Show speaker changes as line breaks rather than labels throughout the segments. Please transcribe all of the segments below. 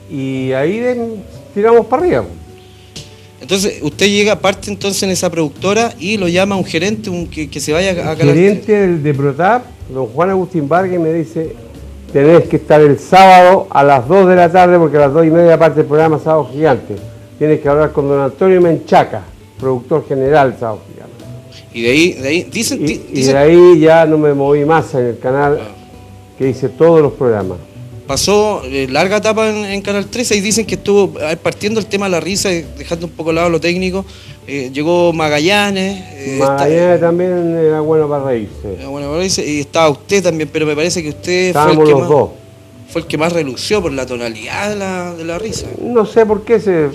y ahí tiramos para arriba.
Entonces, usted llega, parte entonces en esa productora y lo llama un gerente que se vaya a
El gerente de Protap, don Juan Agustín Vargas, me dice, tenés que estar el sábado a las 2 de la tarde, porque a las 2:30 parte el programa Sábado Gigante. Tienes que hablar con don Antonio Menchaca, productor general de Sábado Gigante.
Y de ahí dicen...
Y de ahí ya no me moví más en el canal, que hice todos los programas.
Pasó larga etapa en Canal 13 y dicen que estuvo partiendo el tema de la risa, dejando un poco al lado lo técnico. Llegó Magallanes.
Magallanes también era bueno para reírse.
Era bueno para reírse, y estaba usted también, pero me parece que usted fue el que más relució por la tonalidad de la risa.
No sé por qué se...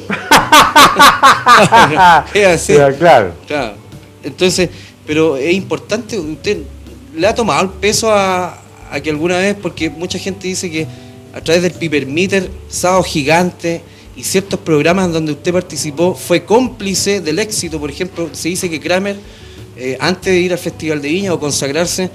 Es así.
Claro.
Entonces, pero es importante, usted le ha tomado el peso a que alguna vez, porque mucha gente dice que a través del Pipermeter, Sábado Gigante y ciertos programas donde usted participó, fue cómplice del éxito. Por ejemplo, se dice que Kramer, antes de ir al Festival de Viña o consagrarse,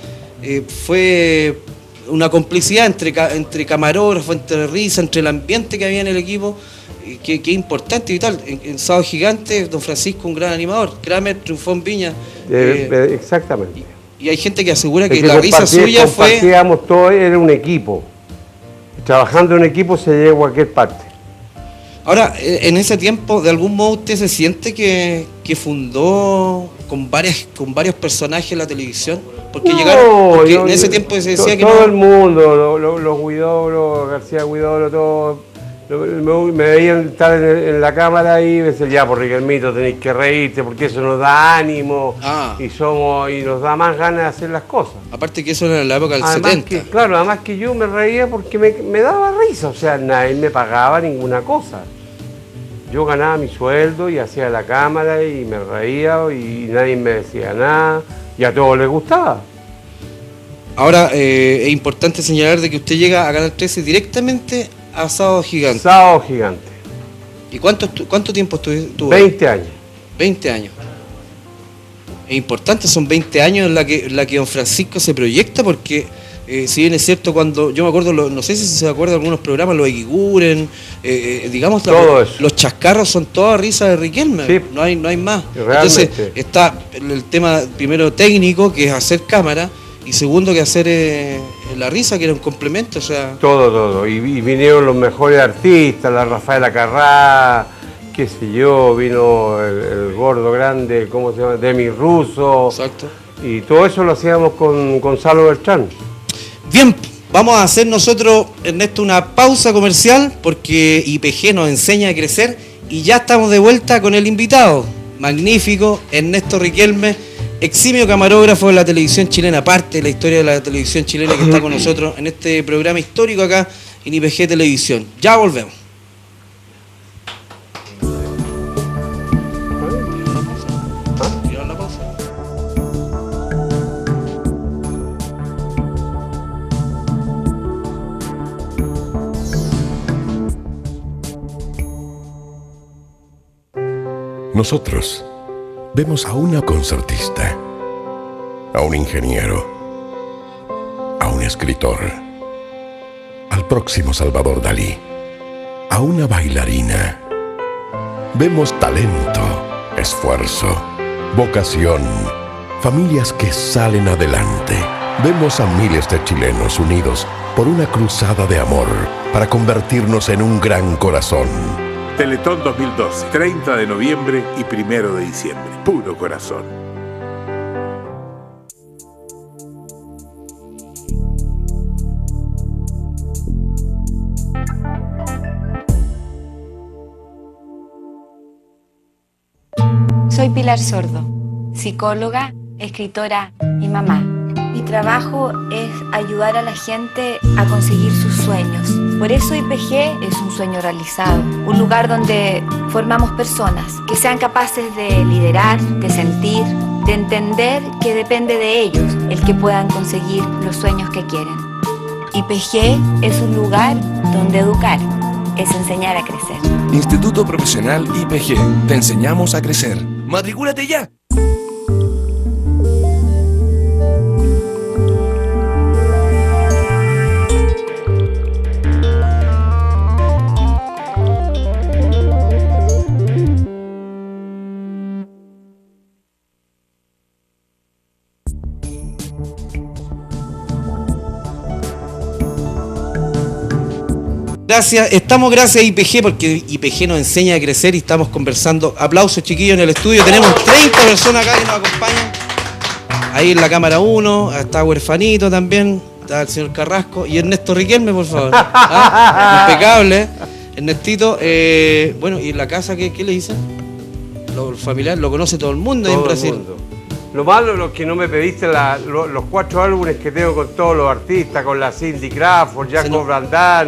fue una complicidad entre camarógrafos, entre risa, entre el ambiente que había en el equipo, que es importante y tal. En Sábado Gigante, don Francisco, un gran animador. Kramer triunfó en Viña.
Exactamente.
Y hay gente que asegura que la risa suya fue...
Compartíamos todo, era un equipo. Trabajando en equipo se llega a cualquier parte.
Ahora, en ese tiempo, de algún modo usted se siente que fundó con varios personajes la televisión, porque en ese tiempo se decía que
todo el mundo, los Huidobro, García Huidobro, todos me veían estar en la cámara y me decían, ya, por Riquelmito tenéis que reírte porque eso nos da ánimo y nos da más ganas de hacer las cosas.
Aparte que eso era en la época del
además
70.
Claro, además que yo me reía porque me daba risa, o sea, nadie me pagaba ninguna cosa. Yo ganaba mi sueldo y hacía la cámara y me reía y nadie me decía nada y a todos les gustaba.
Ahora, es importante señalar de que usted llega a Canal 13 directamente a Sábado Gigante.
Sábado Gigante.
¿Y cuánto tiempo estuvo?
20 años.
20 años. Es importante, son 20 años en la que don Francisco se proyecta, porque si bien es cierto, cuando yo me acuerdo, no sé si se acuerda de algunos programas, los Eguiguren, digamos, los chascarros son toda risa de Riquelme, sí. no hay más.
Realmente.
Entonces está el tema primero técnico, que es hacer cámara, y segundo que hacer la risa, que era un complemento, o sea...
Todo. Y vinieron los mejores artistas, la Rafaela Carrá, qué sé yo, vino el gordo grande, ¿cómo se llama? Demi Russo.
Exacto.
Y todo eso lo hacíamos con Gonzalo Beltrán.
Bien, vamos a hacer nosotros, Ernesto, una pausa comercial, porque IPG nos enseña a crecer, y ya estamos de vuelta con el invitado, magnífico, Ernesto Riquelme, eximio camarógrafo de la televisión chilena, parte de la historia de la televisión chilena, que está con nosotros en este programa histórico acá en IPG Televisión. Ya volvemos.
Nosotros vemos a una concertista, a un ingeniero, a un escritor, al próximo Salvador Dalí, a una bailarina. Vemos talento, esfuerzo, vocación, familias que salen adelante. Vemos a miles de chilenos unidos por una cruzada de amor para convertirnos en un gran corazón.
Teletón 2012, 30 de noviembre y 1 de diciembre. Puro corazón.
Soy Pilar Sordo, psicóloga, escritora y mamá. Mi trabajo es ayudar a la gente a conseguir sus sueños. Por eso IPG es un sueño realizado, un lugar donde formamos personas que sean capaces de liderar, de sentir, de entender que depende de ellos el que puedan conseguir los sueños que quieren. IPG es un lugar donde educar es enseñar a crecer.
Instituto Profesional IPG, te enseñamos a crecer. ¡Matricúlate ya!
gracias a IPG, porque IPG nos enseña a crecer y estamos conversando. Aplausos, chiquillos, en el estudio. Tenemos 30 personas acá que nos acompañan. Ahí en la cámara 1, está Huerfanito también, está el señor Carrasco y Ernesto Riquelme, por favor. Impecable. Ernestito, bueno, ¿y en la casa qué le dicen? Los familiares, lo conoce todo el mundo ahí en Brasil.
Mundo. Lo malo es que no me pediste los 4 álbumes que tengo con todos los artistas, con la Cindy Crawford, Jacob Brandán,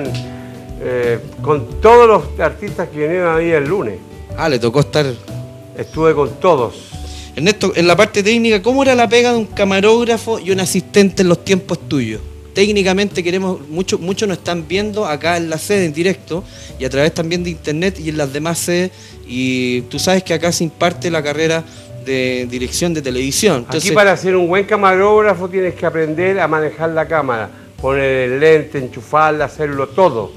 con todos los artistas que vinieron ahí el lunes.
Le tocó estar.
Estuve con todos.
Ernesto, en la parte técnica, ¿cómo era la pega de un camarógrafo y un asistente en los tiempos tuyos? Técnicamente muchos nos están viendo acá en la sede en directo y a través también de internet y en las demás sedes, y tú sabes que acá se imparte la carrera de dirección de televisión. Entonces,
aquí para ser un buen camarógrafo tienes que aprender a manejar la cámara, poner el lente, enchufarla, hacerlo todo.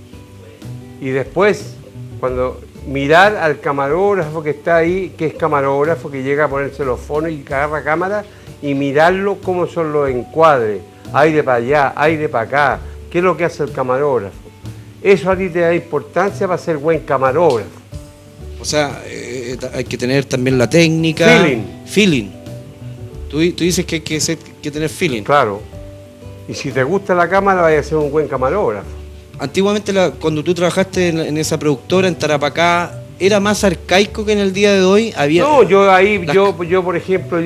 Y después, cuando mirar al camarógrafo que está ahí, que es camarógrafo, que llega a ponerse los fonos y agarra cámara, y mirarlo cómo son los encuadres, aire para allá, aire para acá, qué es lo que hace el camarógrafo. Eso a ti te da importancia para ser buen camarógrafo.
O sea, hay que tener también la técnica. Feeling. Tú dices que hay que tener feeling.
Claro. Y si te gusta la cámara, vas a ser un buen camarógrafo.
Antiguamente, cuando tú trabajaste en esa productora, en Tarapacá, ¿era más arcaico que en el día de hoy?
No, yo por ejemplo,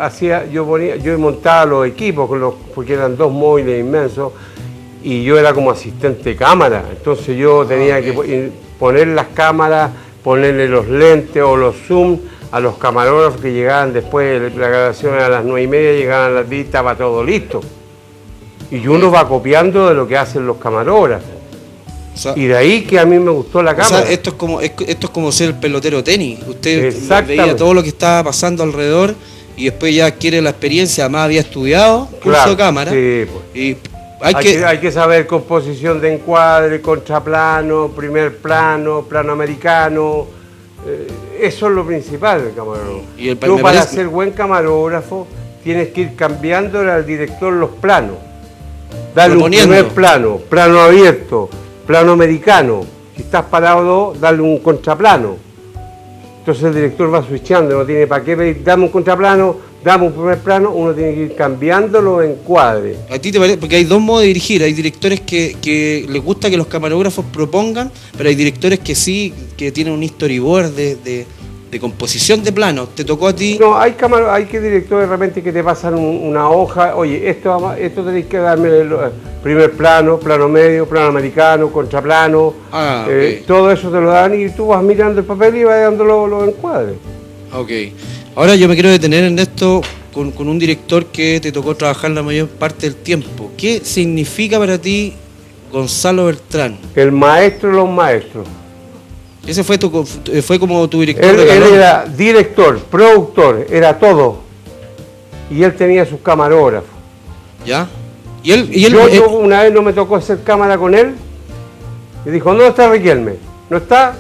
yo montaba los equipos, porque eran 2 móviles inmensos, y yo era como asistente de cámara. Entonces yo tenía que poner las cámaras, ponerle los lentes o los zoom a los camarógrafos que llegaban después de la grabación a las 9:30, llegaban a las 10, estaba todo listo. Y uno va copiando de lo que hacen los camarógrafos. O sea, y de ahí que a mí me gustó la cámara.
O sea, esto es como ser el pelotero de tenis. Usted veía todo lo que estaba pasando alrededor y después ya adquiere la experiencia. Además había estudiado curso de cámara.
Sí, pues.
Y
hay que saber composición de encuadre, contraplano, primer plano, plano americano. Eso es lo principal del camarógrafo. Tú para ser buen camarógrafo tienes que ir cambiándole al director los planos. Darle un primer plano, plano abierto, plano americano. Si estás parado, darle un contraplano. Entonces el director va switchando, no tiene para qué pedir, dame un contraplano, dame un primer plano, uno tiene que ir cambiando los encuadres.
¿A ti te parece? Porque hay 2 modos de dirigir. Hay directores que les gusta que los camarógrafos propongan, pero hay directores que sí, que tienen un storyboard de composición de planos. ¿Te tocó a ti?
No, hay directores de repente que te pasan una hoja, oye, esto tenéis que darme el primer plano, plano medio, plano americano, contraplano, okay. Todo eso te lo dan y tú vas mirando el papel y vas dando los encuadres.
Ok. Ahora yo me quiero detener en esto con un director que te tocó trabajar la mayor parte del tiempo. ¿Qué significa para ti Gonzalo Beltrán?
El maestro de los maestros.
Ese fue como tu director.
Él era director, productor, era todo. Y él tenía sus camarógrafos.
¿Ya?
Yo una vez no me tocó hacer cámara con él. Y dijo, no está Riquelme. No está.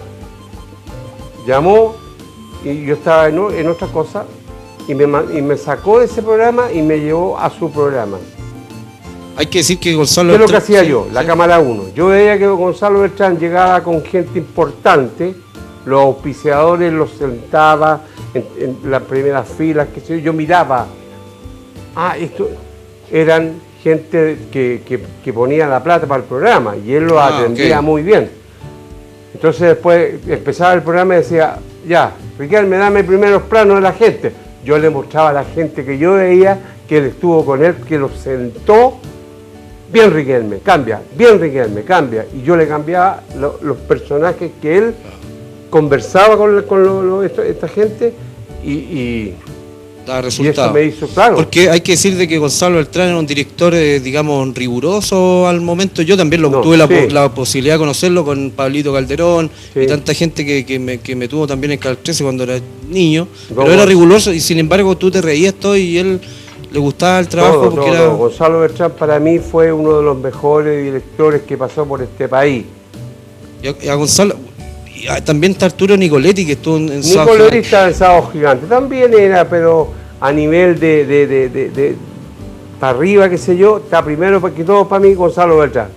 Llamó y yo estaba en otra cosa. Y me sacó de ese programa y me llevó a su programa.
Hay que decir que Gonzalo
Beltrán... ¿Qué es lo que hacía yo? La cámara 1. Yo veía que Gonzalo Beltrán llegaba con gente importante, los auspiciadores los sentaba en las primeras filas, yo miraba. Esto eran gente que ponía la plata para el programa y él lo atendía muy bien. Entonces después empezaba el programa y decía, ya, Riquelme, dame primeros planos de la gente. Yo le mostraba a la gente que yo veía que él estuvo con él, que lo sentó. Bien Riquelme, cambia, bien Riquelme, cambia. Y yo le cambiaba los personajes que él conversaba con esta gente y
da resultado.
Y eso me hizo claro.
Porque hay que decir de que Gonzalo Beltrán era un director, digamos, riguroso al momento. Yo también tuve la posibilidad de conocerlo con Pablito Calderón y tanta gente que me tuvo también en Canal 13 cuando era niño. Pero era riguroso y sin embargo tú te reías todo y él... ¿Le gustaba el trabajo?
Gonzalo Beltrán para mí fue uno de los mejores directores que pasó por este país.
Y a Gonzalo, también está Arturo Nicoletti, que estuvo en
Sábado Gigante. Nicoletti estaba en Sábado Gigante, también era, pero a nivel de para arriba, qué sé yo, está primero que todo para mí Gonzalo Beltrán.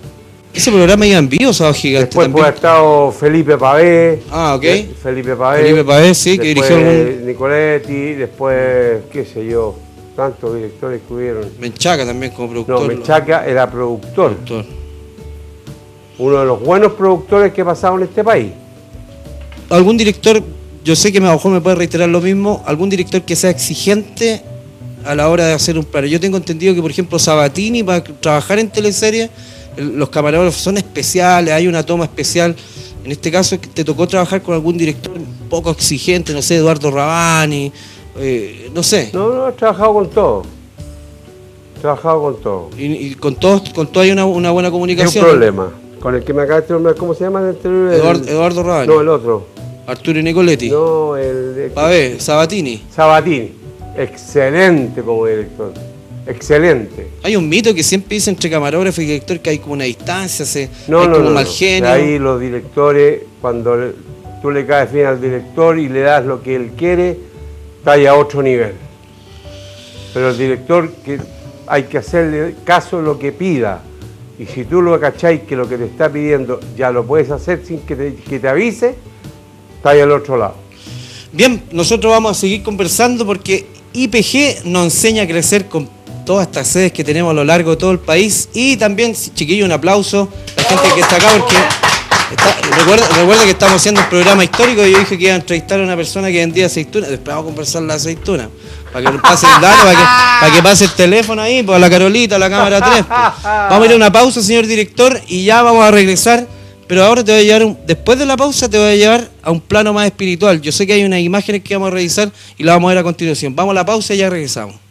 Ese programa iba en vivo, Sábado Gigante.
Después
también.
ha estado Felipe Pavé.
Ah, ok.
Felipe Pavé.
Felipe Pavé, sí, que dirigió algún...
Nicoletti, después, qué sé yo, tantos directores que hubieron.
Menchaca también como productor.
No, Menchaca era productor. Uno de los buenos productores que ha pasado en este país.
¿Algún director, yo sé que a lo mejor me puede reiterar lo mismo, algún director que sea exigente a la hora de hacer un plano? Yo tengo entendido que, por ejemplo, Sabatini, para trabajar en teleseries, los camarógrafos son especiales, hay una toma especial. En este caso, te tocó trabajar con algún director un poco exigente, no sé, Eduardo Rabani, no sé.
No, he trabajado con todo.
Y con todo hay una buena comunicación.
¿Qué problema? Con el que me acaba de nombrar, ¿cómo se llama?
Eduardo Rabani.
No, el otro.
Arturo Nicoletti.
No, el
Pavé, Sabatini.
Excelente como director. Excelente.
Hay un mito que siempre dice entre camarógrafo y director que hay como una distancia, hay
como
mal genio.
Ahí los directores, cuando tú le caes bien al director y le das lo que él quiere, está ahí a otro nivel. Pero el director, que hay que hacerle caso a lo que pida. Y si tú lo cacháis que lo que te está pidiendo ya lo puedes hacer sin que te avise, está ahí al otro lado.
Bien, nosotros vamos a seguir conversando porque IPG nos enseña a crecer con todas estas sedes que tenemos a lo largo de todo el país. Y también, chiquillos, un aplauso a la gente que está acá porque recuerda que estamos haciendo un programa histórico y yo dije que iba a entrevistar a una persona que vendía aceitunas. Después vamos a conversar la aceituna. Para que pase el dato, para que pase el teléfono ahí, por la Carolita, la cámara 3. Vamos a ir a una pausa, señor director, y ya vamos a regresar. Pero ahora te voy a llevar, después de la pausa, te voy a llevar a un plano más espiritual. Yo sé que hay unas imágenes que vamos a revisar y las vamos a ver a continuación. Vamos a la pausa y ya regresamos.